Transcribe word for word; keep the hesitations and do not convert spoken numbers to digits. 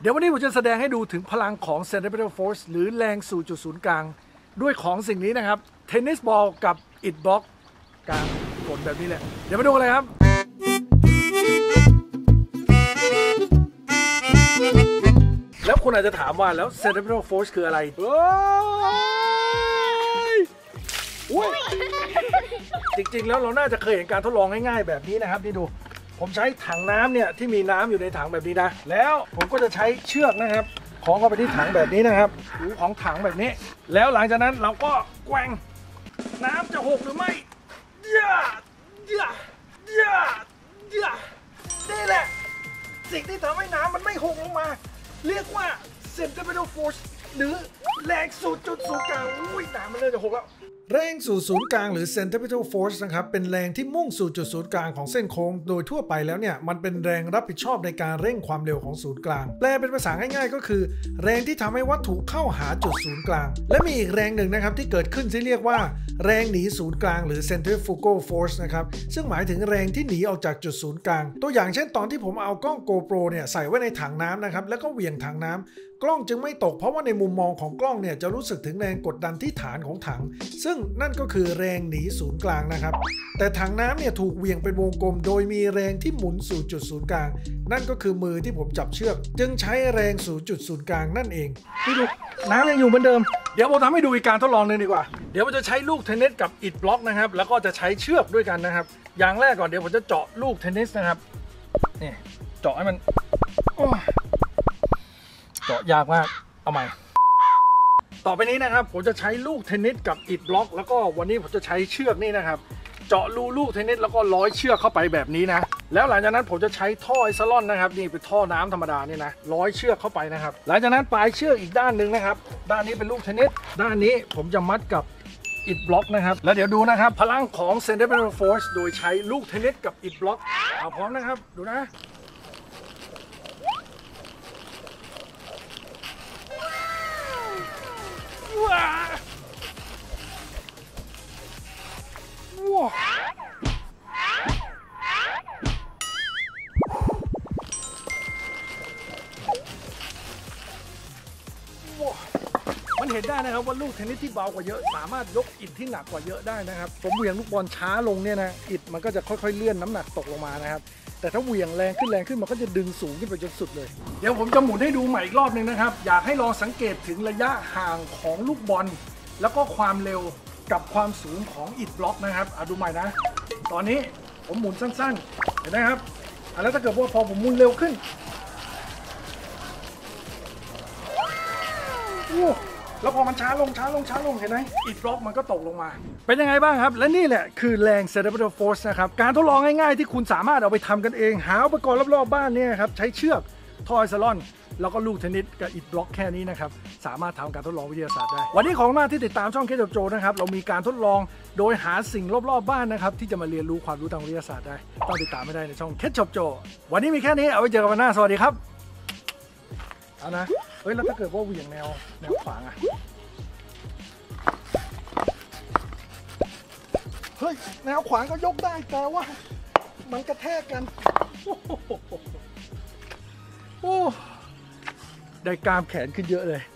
เดี๋ยววันนี้ผมจะแสดงให้ดูถึงพลังของ Centripetal Force หรือแรงสู่จุดศูนย์กลางด้วยของสิ่งนี้นะครับเทนนิสบอลกับอิฐบล็อกกลางฝนแบบนี้แหละเดี๋ยวมาดูกันเลยครับแล้วคุณอาจจะถามว่าแล้ว Centripetal Force คืออะไรโอ้ยจริงๆแล้วเราน่าจะเคยเห็นการทดลองง่ายๆแบบนี้นะครับนี่ดูผมใช้ถังน้ำเนี่ยที่มีน้ำอยู่ในถังแบบนี้นะแล้วผมก็จะใช้เชือกนะครับของเข้าไปที่ถังแบบนี้นะครับหูของถังแบบนี้แล้วหลังจากนั้นเราก็แกว่งน้ำจะหกหรือไม่ย่าย่าย่าย่านี่แหละสิ่งที่ทำให้น้ำมันไม่หกลงมาเรียกว่า Centripetal Force หรือแรงสู่จุดศูนย์กลางอุ้ยน้ำมันเริ่มจะหกแล้วแรงสู่ศูนย์กลางหรือ Centripetal Force นะครับเป็นแรงที่มุ่งสู่จุดศูนย์กลางของเส้นโค้งโดยทั่วไปแล้วเนี่ยมันเป็นแรงรับผิดชอบในการเร่งความเร็วของศูนย์กลางแปลเป็นภาษาง่ายๆก็คือแรงที่ทำให้วัตถุเข้าหาจุดศูนย์กลางและมีอีกแรงหนึ่งนะครับที่เกิดขึ้นที่เรียกว่าแรงหนีศูนย์กลางหรือ Centrifugal Force นะครับซึ่งหมายถึงแรงที่หนีออกจากจุดศูนย์กลางตัวอย่างเช่นตอนที่ผมเอากล้อง GoPro เนี่ยใส่ไว้ในถังน้ำนะครับแล้วก็เหวี่ยงถังน้ำกล้องจึงไม่ตกเพราะว่าในมุมมองของกล้องเนี่ยจะรู้สึกถึงแรงกดดันที่ฐานของถังซึ่งนั่นก็คือแรงหนีศูนย์กลางนะครับแต่ถังน้ำเนี่ยถูกเหวี่ยงเป็นวงกลมโดยมีแรงที่หมุนสู่จุดศูนย์กลางนั่นก็คือมือที่ผมจับเชือกจึงใช้แรงสู่จุดศูนย์กลางนั่นเองนี่ดูน้ำยังอยู่เหมือนเดิมเดี๋ยวผมทำให้ดูอีกการทดลองนึงดีกว่าเดี๋ยวผมจะใช้ลูกเทนนิสกับอิฐบล็อกนะครับแล้วก็จะใช้เชือกด้วยกันนะครับอย่างแรกก่อนเดี๋ยวผมจะเจาะลูกเทนนิสนะครับนี่เจาะให้มันเจาะยากมากเอาใหม่ต่อไปนี้นะครับผมจะใช้ลูกเทนนิสกับอิฐบล็อกแล้วก็วันนี้ผมจะใช้เชือกนี่นะครับเจาะรูลูกเทนนิสแล้วก็ร้อยเชือกเข้าไปแบบนี้นะแล้วหลังจากนั้นผมจะใช้ท่อไอซ์ลอนนะครับนี่เป็นท่อน้ำธรรมดานี่นะร้อยเชือกเข้าไปนะครับหลังจากนั้นปลายเชือกอีกด้านหนึ่งนะครับด้านนี้เป็นลูกเทนนิสด้านนี้ผมจะมัดกับอิฐบล็อกนะครับแล้วเดี๋ยวดูนะครับพลังของ Centripetal Force โดยใช้ลูกเทนนิสกับอิฐบล็อกเอาพร้อมนะครับดูนะว้าว้ามันเห็นได้นะครับว่าลูกเทนนิสที่เบากว่าเยอะสามารถยกอิฐที่หนักกว่าเยอะได้นะครับผมเหวี่ยงลูกบอลช้าลงเนี่ยนะอิฐมันก็จะค่อยๆเลื่อนน้ำหนักตกลงมานะครับแต่ถ้าเหวี่ยงแรงขึ้นแรงขึ้นมันก็จะดึงสูงขึ้นไปจนสุดเลยเดี๋ยวผมจะหมุนให้ดูใหม่อีกรอบหนึ่งนะครับอยากให้ลองสังเกตถึงระยะห่างของลูกบอลแล้วก็ความเร็วกับความสูงของอิฐบล็อกนะครับเอาดูใหม่นะตอนนี้ผมหมุนสั้นๆเห็นไหมครับแล้วถ้าเกิดว่าพอผมหมุนเร็วขึ้นโอ้แล้วพอมันช้าลงช้าลงช้าลงเห็นไหมอิฐบล็อกมันก็ตกลงมาเป็นยังไงบ้างครับและนี่แหละคือแรง Centripetal Force นะครับการทดลองง่ายๆที่คุณสามารถเอาไปทำกันเองหาอุปกรณ์รอบๆบ้านเนี่ยครับใช้เชือกท่อไอซ์ลอนแล้วก็ลูกเทนนิสกับอิฐบล็อกแค่นี้นะครับสามารถทำการทดลองวิทยาศาสตร์ได้วันนี้ของมากที่ติดตามช่องเคจโจนะครับเรามีการทดลองโดยหาสิ่งรอบๆบ้านนะครับที่จะมาเรียนรู้ความรู้ทางวิทยาศาสตร์ได้ต้องติดตามไม่ได้ในช่องเคจโจวันนี้มีแค่นี้เอาไว้เจอกันวันหน้าสวัสดีครับเอานะเฮ้ยแล้วถ้าเกิดว่าเหวี่ยงแนวแนวขวางอะเฮ้ยแนวขวางก็ยกได้แต่ว่ามันกระแทกกันโอ้ได้กล้ามแขนขึ้นเยอะเลย